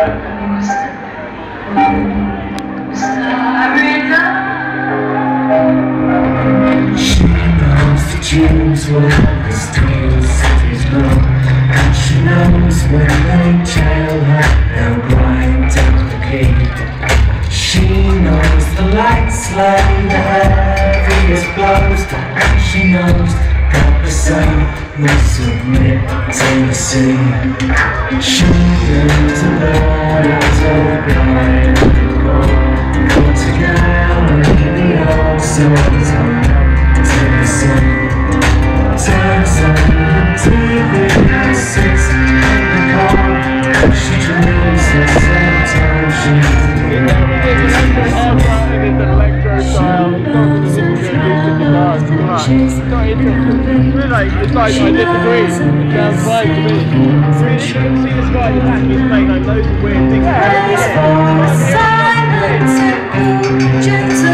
She knows the dreams will always steal the city's blood, and she knows when they jail her, they'll grind out the key. She knows the lights lay the heaviest blows, and she knows that the sun will submit to the sea. She knows the waters of blind and gold come together in the oceans to the sun. Turns on the TV and sits in the car. She dreams that sometimes she's it's like I disagree. It sounds fine to me. See this guy in the back, he's made like loads of weird things.